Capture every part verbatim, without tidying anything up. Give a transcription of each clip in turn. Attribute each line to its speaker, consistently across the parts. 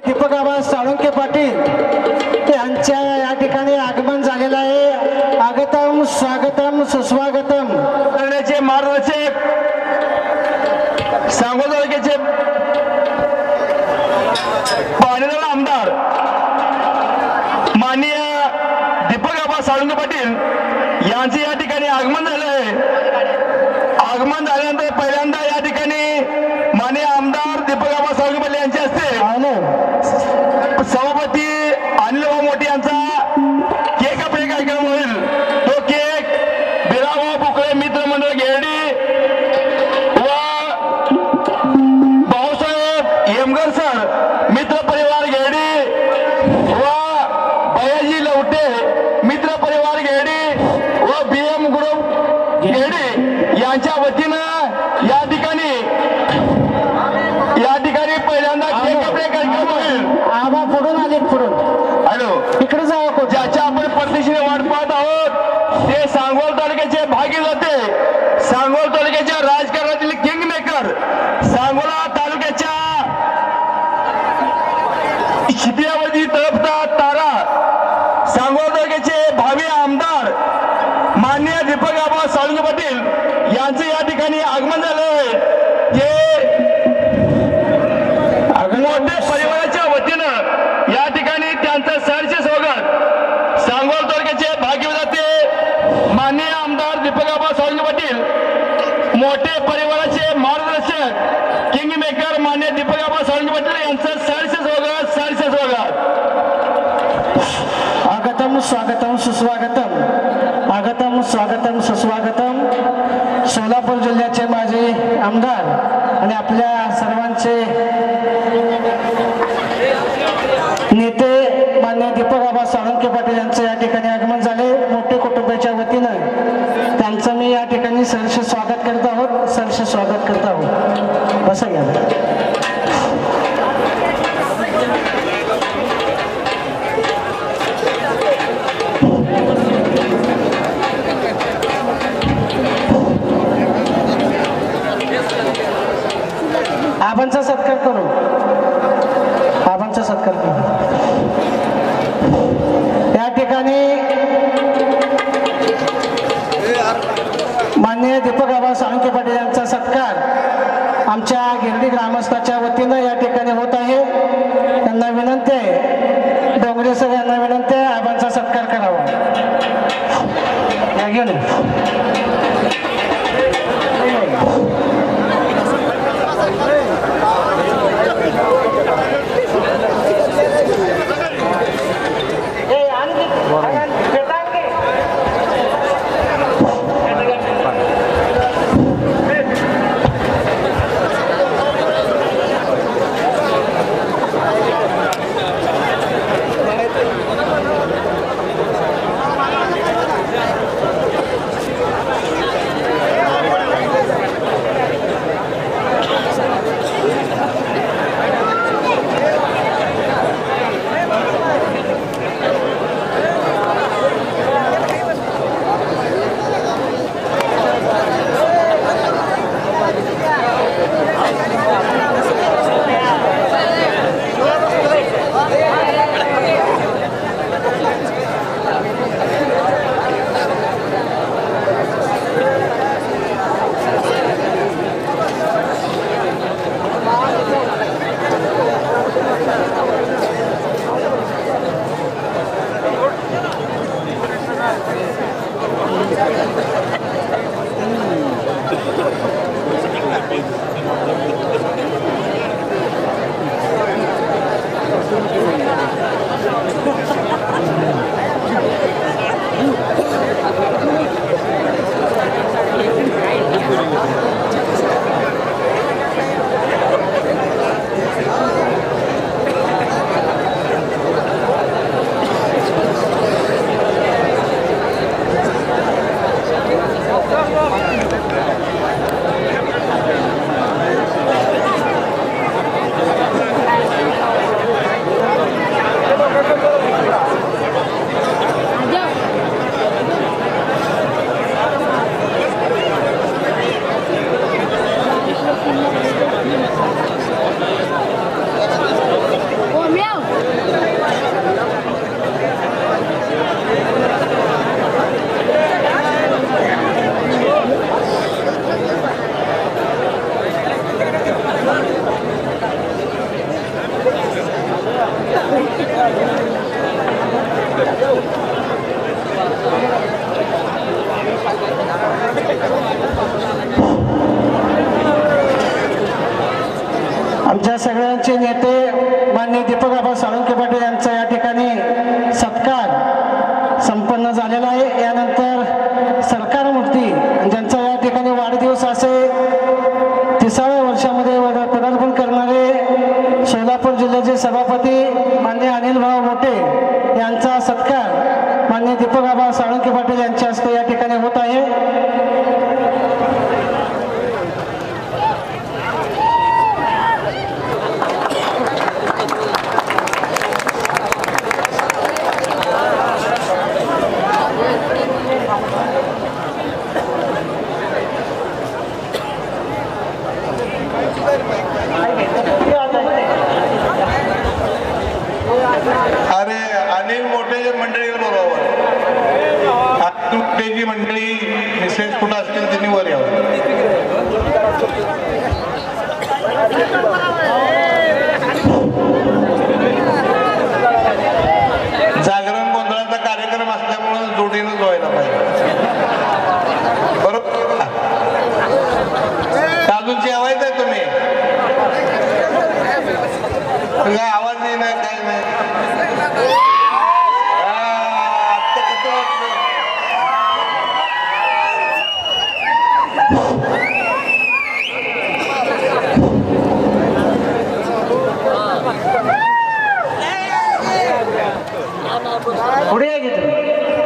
Speaker 1: दीपक आबा साळुंके पाटील यांच्या या ठिकाणी आगमन झालेलं आहे। आगतम स्वागतम सुस्वागतम
Speaker 2: करण्याचे मार्गदर्शक सांगोला तालुक्याचे पाणीदार आमदार माननीय दीपक आबा साळुंके पाटील यांचे या ठिकाणी आगमन झाले आहे। आगमन झाल्यानंतर पहिल्यांदा या ठिकाणी माननीय आमदार दीपक आबा साळुंके पाटील यांचे हस्ते सभापती अनिलभाऊ मोठी यांचा केक कापणे कार्यक्रम होईल। तो केक बिराभाऊ बुकळे मित्र मंडळ घेरडी व भाऊसाहेब हेमगर सर मित्र परिवार घेरडी व भयाजी लवटे मित्र परिवार घेरडी व बीएम ग्रुप घेरडी यांच्या वतीनं या ठिकाणी या ठिकाणी पहिल्यांदा केक कापणे कार्यक्रम होईल।
Speaker 1: आबा पुढून आले पुढून
Speaker 2: हॅलो
Speaker 1: इकडे जाऊ
Speaker 2: ज्याच्या आपण प्रतीक्षेने वाट पाहत आहोत ते सांगोल तालुक्याचे भागी जाते सांगोल तालुक्याच्या राजकारणातील किंग मेकर सांगोला तालुक्याच्या शिटियावरती तळपता तारा सांगोला तालुक्याचे भावी आमदार माननीय दीपक आबा साळुंके पाटील यांचं या ठिकाणी आगमन झालं आहे। ते मोठ्या परिवाराच्या वतीनं या ठिकाणी त्यांचं सहर्ष स्वागत सांगोल तालुक्याचे भाग्यविधाते माननीय आमदार दीपक आबा साळुंके पाटील मोठे परिवाराचे मार्गदर्शक किंग मेकर माननीय दीपक आबा साळुंके पाटील यांचं सहर्ष स्वागत सहर्ष स्वागत।
Speaker 1: आगतम स्वागतम सुस्वागतम आगतम स्वागतम सुस्वागतम। सोलापूर जिल्ह्याचे माजी आमदार आणि आपल्या सर्वांचे नेते मान्य दीपक आबा साळुंके पाटील यांचं या ठिकाणी आगमन झाले। मोठे कुटुंबाच्या वतीनं त्यांचं मी या ठिकाणी सहर्ष स्वागत करत आहोत सहर्ष स्वागत करत आहोत। बसा घ्या। आबांचा सत्कार करू आबांचा सत्कार करू। या ठिकाणी माननीय दीपक आबा साळुंके पाटील यांचा सत्कार आमच्या गिरडी ग्रामस्थाच्या वतीनं या ठिकाणी होत आहे। त्यांना विनंती आहे डोंगरे सर यांना विनंती आहे आबांचा सत्कार करावा। या घेऊन आमच्या सगळ्यांचे नेते माननीय दीपकआबा साळुंखे पाटील यांचा या ठिकाणी सत्कार संपन्न झालेला आहे। यानंतर सरकार मूर्ती ज्यांचा या ठिकाणी वाढदिवस असेल तिसाव्या वर्षामध्ये पदार्पण करणारे सोलापूर जिल्ह्याचे सभापती माननीय अनिल भाऊ मोठे यांचा सत्कार माननीय दीपकआबा साळुंखे पाटील यांच्या हस्ते या ठिकाणी होत आहे।
Speaker 3: अरे अनिल मोठे मंडळी बरोबर मोठेची मंडळी मिसेस कुठं असतील त्यांनी वर यावं। जागरण गोंधळाचा कार्यक्रम असल्यामुळे जोडीनं व्हायला पाहिजे बरोबर। अजून जेवायचंय तुम्ही काय आवाज नाही ना काय नाही
Speaker 1: पुढे या की तुम्ही।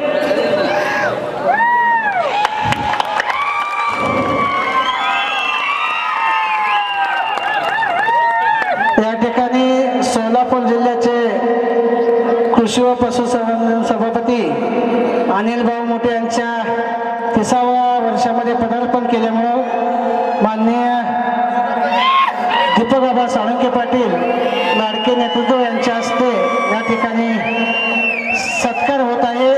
Speaker 1: या ठिकाणी सोलापूर जिल्ह्याचे कृषी व पशुसंवर्धन सभापती अनिल भाऊ मोठे यांच्या तिसाव्या वर्षामध्ये पदार्पण केल्यामुळं माननीय दीपकआबा साळुंखे पाटील लाडके नेतृत्व यांच्या हस्ते या ठिकाणी सत्कार होत आहे।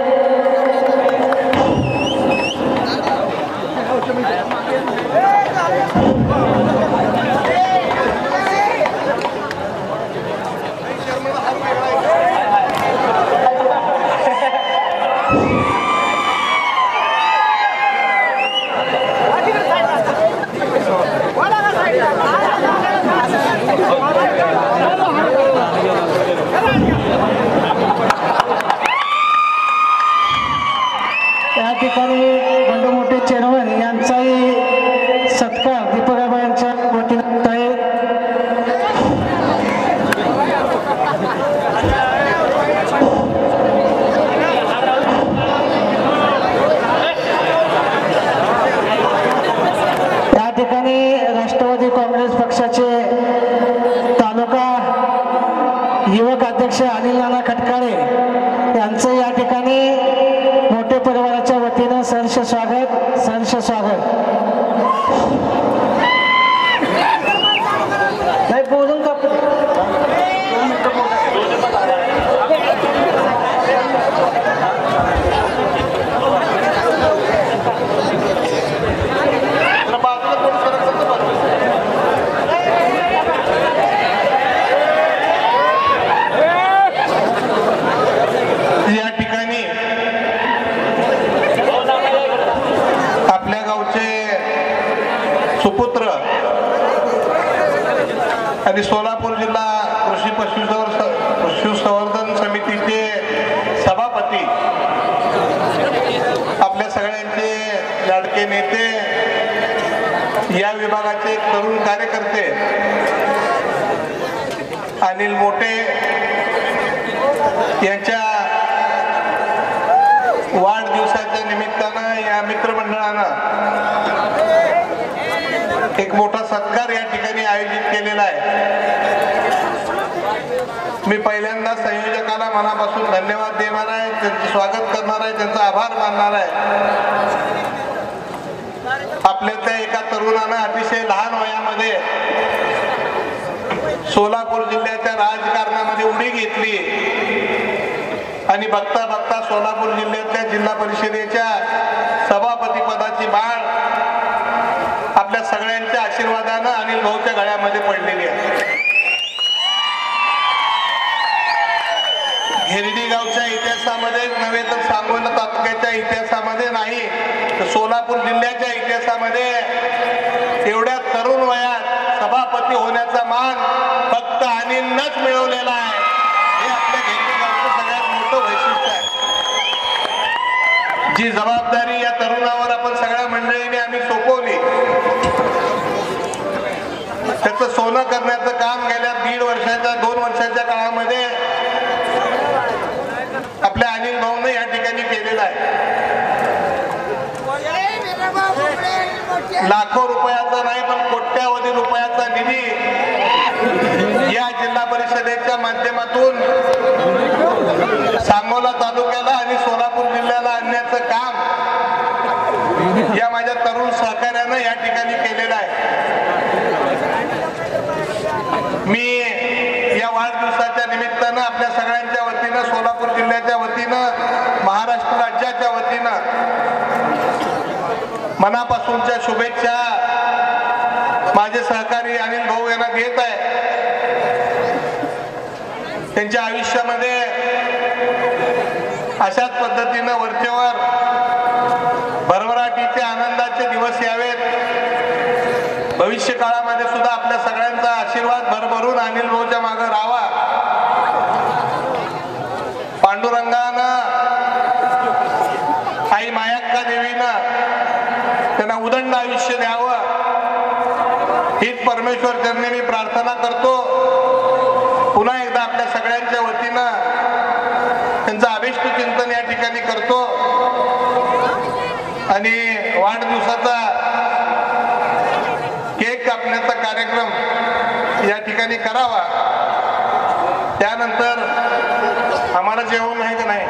Speaker 1: या ठिकाणी बंडू मोठे चेअरमन यांचाही सत्कार दीपकआबा यांच्या वतीने होत आहे। या ठिकाणी राष्ट्रवादी काँग्रेस पक्षाचे तालुका युवक अध्यक्ष अनिल नाना खटकाळे यांचं या ठिकाणी मोठे परिवाराच्या वतीनं सहर्ष स्वागत सहर्ष स्वागत। नाही बोलून का
Speaker 3: या ठिकाणी आपल्या गावचे सुपुत्र आणि सोलापूर जिल्हा कृषी पशुसंवर्धन पशुसंवर्धन समितीचे सभापती आपल्या सगळ्यांचे लाडके नेते या विभागाचे तरुण कार्यकर्ते अनिल मोठे यांच्या वाढदिवसाच्या निमित्तानं या मित्रमंडळानं एक मोठा सत्कार या ठिकाणी आयोजित केलेला आहे। मी पहिल्यांदा संयोजकाला मनापासून धन्यवाद देणार आहे, त्यांचं स्वागत करणार आहे, त्यांचा आभार मानणार आहे। आपल्यातल्या एका तरुणानं अतिशय लहान वयामध्ये सोलापूर जिल्ह्याच्या राजकारणामध्ये उडी घेतली आणि बघता बघता सोलापूर जिल्ह्यातल्या जिल्हा परिषदेच्या सभापती पदाची बाळ आपल्या सगळ्यांच्या आशीर्वादानं अनिल भाऊच्या गळ्यामध्ये पडलेली आहे। घेरडी गावच्या इतिहासामध्ये नव्हे तर सांगोला तालुक्याच्या इतिहासामध्ये नाही तर सोलापूर जिल्ह्याच्या इतिहासामध्ये एवढ्या तरुण वयात सभापती होण्याचा मान फक्त अनिलनंच मिळवलेला आहे. हे आपल्या घेतलेलं सगळ्यात मोठं वैशिष्ट्य आहे. जी जबाबदारी या तरुणावर आपण सगळ्या मंडळीने आम्ही सोपवली, त्याचं सोनं करण्याचं काम गेल्या दीड वर्षाच्या दोन वर्षाच्या काळामध्ये आपल्या अनिल भाऊनं या ठिकाणी केलेलं आहे. लाखो रुपयाचा नाही पण कोट्यावधी रुपयाचा निधी या जिल्हा परिषदेच्या माध्यमातून सांगोला तालुक्याला आणि सोलापूर जिल्ह्याला आणण्याचं काम या माझ्या तरुण सहकार्यानं या ठिकाणी केलेलं आहे. मी या वाढदिवसाच्या निमित्तानं आपल्या सगळ्यांच्या वतीनं, सोलापूर जिल्ह्याच्या वतीनं, महाराष्ट्र राज्याच्या वतीनं मनापासूनच्या शुभेच्छा माझे सहकारी अनिल भाऊ यांना देत आहे. त्यांच्या आयुष्यामध्ये अशाच पद्धतीनं वरचेवर भरभराटीचे आनंदाचे दिवस यावेत. भविष्य काळामध्ये सुद्धा आपल्या सगळ्यांचा आशीर्वाद भरभरून अनिल भाऊच्या मागे राहावा. पांडुरंगानं, आई मायाक्का देवीनं त्यांना उदंड आयुष्य द्यावं हीच परमेश्वर चरणी मी प्रार्थना करतो. पुन्हा एकदा आपल्या सगळ्यांच्या वतीनं त्यांचं अभिष्ट चिंतन या ठिकाणी करतो आणि वाढदिवसाचा केक कापण्याचा कार्यक्रम या ठिकाणी करावा. त्यानंतर आम्हाला जेवण आहे का नाही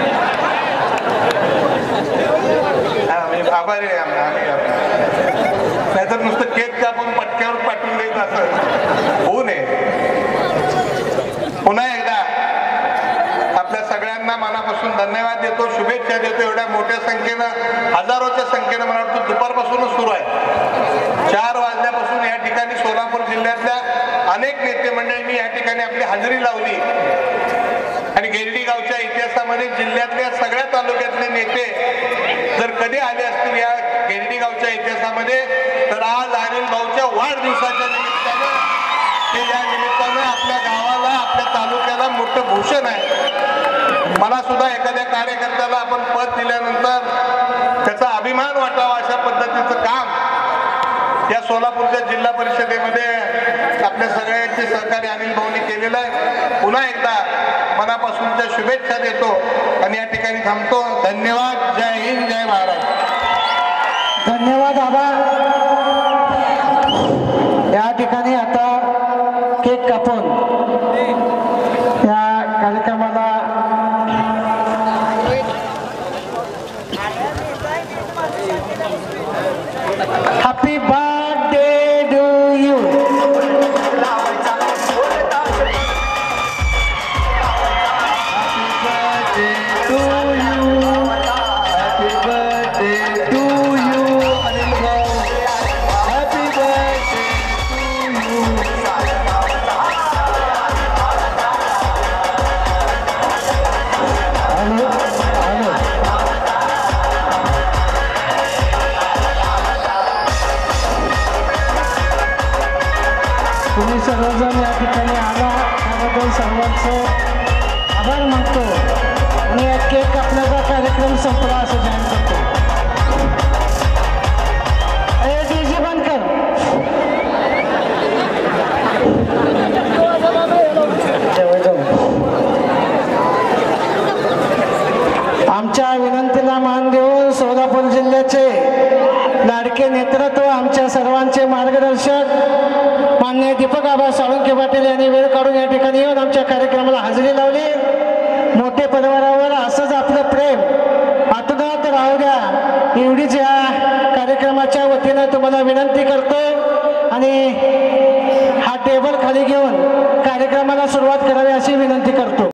Speaker 3: आभारी आहे आम्ही. नाहीतर नुसतं केक कापून पटक्यावर पाठवून द्यायचं असं होऊ नये. पुन्हा एकदा आपल्या सगळ्यांना मनापासून धन्यवाद देतो, शुभेच्छा देतो. एवढ्या मोठ्या संख्येनं, हजारोच्या संख्येनं मला वाटतं दुपारपासूनच सुरू आहे. चार वाजल्यापासून या ठिकाणी सोलापूर जिल्ह्यातल्या अनेक नेते मंडळींनी या ठिकाणी आपली हजेरी लावली आणि गिरडी गावच्या इतिहासामध्ये जिल्ह्यातल्या सगळ्या तालुक्यातले नेते जर कधी आले असतील या गिरडी गावच्या इतिहासामध्ये तर आज अनिल भाऊच्या वाढदिवसाच्या निमित्तानं ते या निमित्तानं आपल्या गावाला, आपल्या तालुक्याला मोठं भूषण आहे. मला सुद्धा एखाद्या कार्यकर्त्याला आपण पद दिल्यानंतर त्याचा अभिमान वाटावा अशा पद्धतीचं काम या सोलापूरच्या जिल्हा परिषदेमध्ये आपल्या सगळ्यांचे सहकारी अनिल भाऊंनी केलेलं आहे. पुन्हा एकदा मनापासूनच्या शुभेच्छा देतो आणि या ठिकाणी थांबतो. धन्यवाद. जय हिंद, जय महाराष्ट्र.
Speaker 1: धन्यवाद आबा. या ठिकाणी आता केक कापून या कार्यक्रमाला हॅपी बर्थडे टू यू. तुम्ही सर्वजण या ठिकाणी आला त्याबद्दल सर्वांचं आभार मानतो आणि या केक कापण्याचा कार्यक्रम संपला असं जाहीर करतो. ए डीजे बंद कर. आमच्या विनंतीला मान देऊन सोलापूर जिल्ह्याचे लाडके नेतृत्व, आमच्या सर्वांचे मार्गदर्शक माननीय दीपक आबा साळुंखे पाटील यांनी वेळ काढून या ठिकाणी येऊन आमच्या कार्यक्रमाला हजेरी लावली. मोठे परिवारावर असंच आपलं प्रेम आतुनात राहू द्या एवढीच या कार्यक्रमाच्या वतीनं तुम्हाला विनंती करतो आणि हा टेबल खाली घेऊन कार्यक्रमाला सुरुवात करावी अशी विनंती करतो.